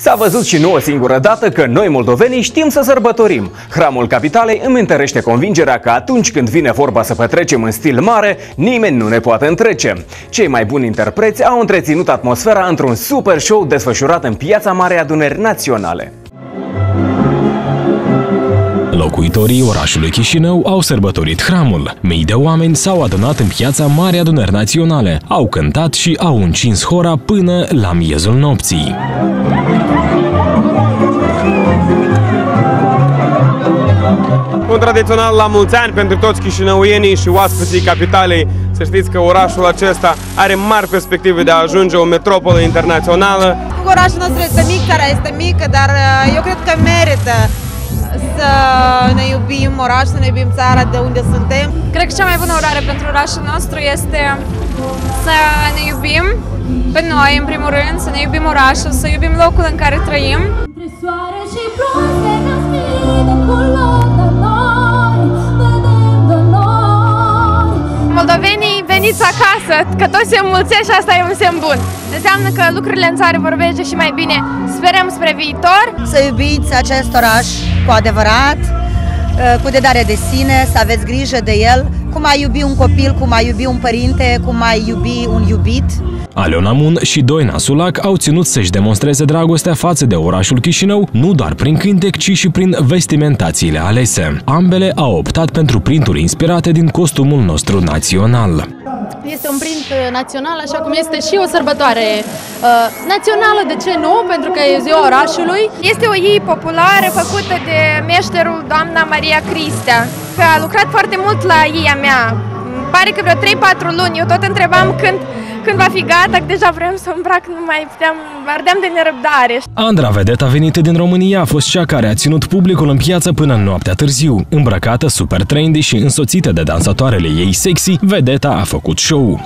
S-a văzut și nu o singură dată că noi moldovenii știm să sărbătorim. Hramul Capitalei îmi întărește convingerea că atunci când vine vorba să petrecem în stil mare, nimeni nu ne poate întrece. Cei mai buni interpreți au întreținut atmosfera într-un super show desfășurat în Piața Marei Adunări Naționale. Locuitorii orașului Chișinău au sărbătorit hramul. Mii de oameni s-au adunat în Piața Marei Adunări Naționale, au cântat și au încins hora până la miezul nopții. Un tradițional la mulți ani pentru toți chișinăuienii și oaspeții capitalei. Să știți că orașul acesta are mari perspective de a ajunge o metropolă internațională. Orașul nostru este mic, țara este mică, dar eu cred că merită să ne iubim orașul, să ne iubim țara de unde suntem. Cred că cea mai bună urare pentru orașul nostru este să ne iubim pe noi, în primul rând, să ne iubim orașul, să iubim locul în care trăim. Moldovenii, veniți acasă, că toți se înmulțesc și asta e un semn bun. Înseamnă că lucrurile în țară vor merge și mai bine. Sperăm spre viitor. Să iubiți acest oraș cu adevărat, cu dedare de sine, să aveți grijă de el, cum ai iubi un copil, cum ai iubi un părinte, cum ai iubi un iubit. Aliona Mun și Doina Sulac au ținut să-și demonstreze dragostea față de orașul Chișinău, nu doar prin cântec, ci și prin vestimentațiile alese. Ambele au optat pentru printuri inspirate din costumul nostru național. Este un print național, așa cum este și o sărbătoare națională, de ce nu? Pentru că e ziua orașului. Este o ei populară făcută de meșterul doamna Maria Cristea. A lucrat foarte mult la ieia mea. Pare că vreo 3-4 luni. Eu tot întrebam când va fi gata, că deja vrem să îmbrac, nu mai puteam, ardeam de nerăbdare. Andra, vedeta venită din România, a fost cea care a ținut publicul în piață până în noaptea târziu. Îmbrăcată super trendy și însoțită de dansatoarele ei sexy, vedeta a făcut show.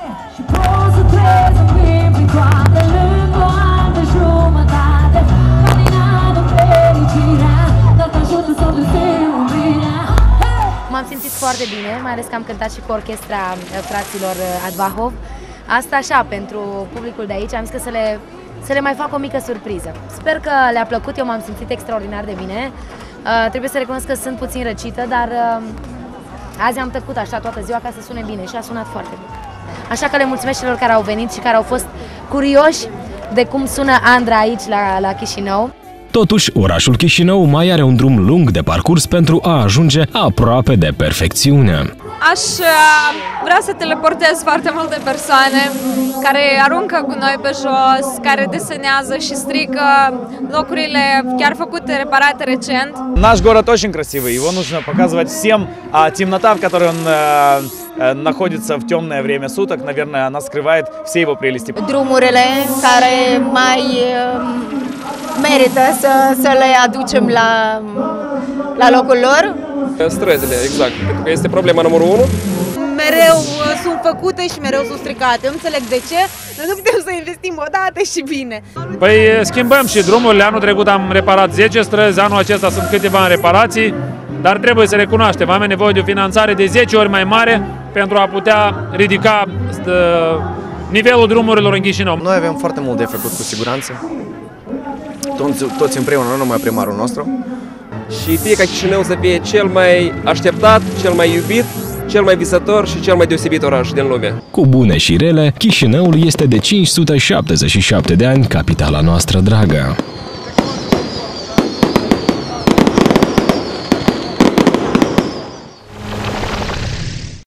M-am simțit foarte bine, mai ales că am cântat și cu orchestra fraților Advahov. Asta așa, pentru publicul de aici, am zis că să le mai fac o mică surpriză. Sper că le-a plăcut, eu m-am simțit extraordinar de bine. Trebuie să recunosc că sunt puțin răcită, dar azi am tăcut așa toată ziua ca să sune bine și a sunat foarte bine. Așa că le mulțumesc celor care au venit și care au fost curioși de cum sună Andra aici la Chișinău. Totuși, orașul Chișinău mai are un drum lung de parcurs pentru a ajunge aproape de perfecțiune. Aș vrea să teleportez foarte multe persoane care aruncă gunoi pe jos, care desenează și strică locurile chiar făcute, reparate recent. Наш город очень красивый, его нужно показывать всем, а темнота, в которой он находится в темное время суток, наверное, она скрывает все его прелести. Drumurile care mai merită să le aducem la locul lor. Străzile, exact, pentru că este problema numărul 1. Mereu sunt făcute și mereu sunt stricate. Nu înțeleg de ce, noi nu putem să investim o dată și bine. Păi schimbăm și drumurile, anul trecut am reparat 10 străzi, anul acesta sunt câteva în reparații, dar trebuie să recunoaștem, avem nevoie de o finanțare de 10 ori mai mare pentru a putea ridica nivelul drumurilor în Chișinău. Noi avem foarte mult de făcut cu siguranță, toți împreună, nu numai primarul nostru. Și fie ca Chișinău să fie cel mai așteptat, cel mai iubit, cel mai visător și cel mai deosebit oraș din lume. Cu bune și rele, Chișinăul este de 577 de ani capitala noastră dragă.